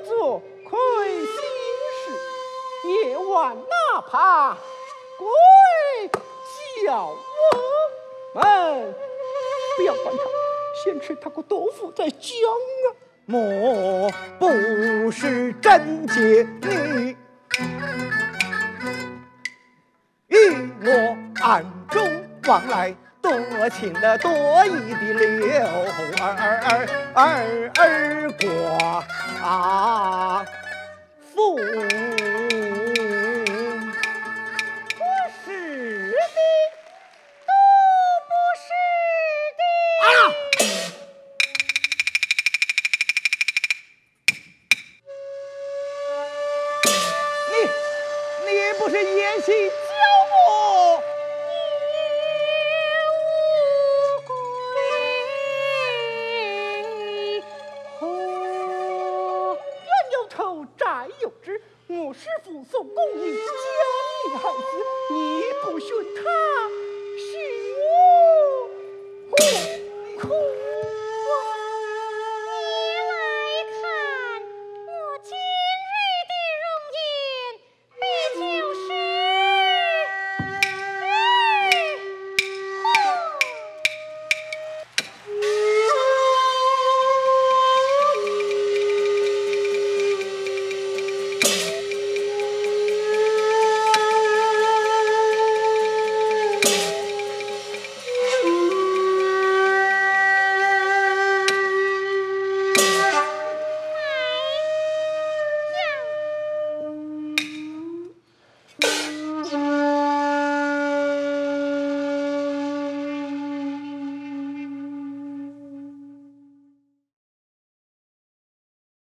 做亏心事，夜晚哪怕鬼叫我们，不要管他，先吃他个豆腐再讲啊！ 莫不是贞洁女，与我暗中往来，多情的多义的刘儿寡妇。不是言行教我冤有头债有主，我师父送公义将你害死，你不寻他，是我苦。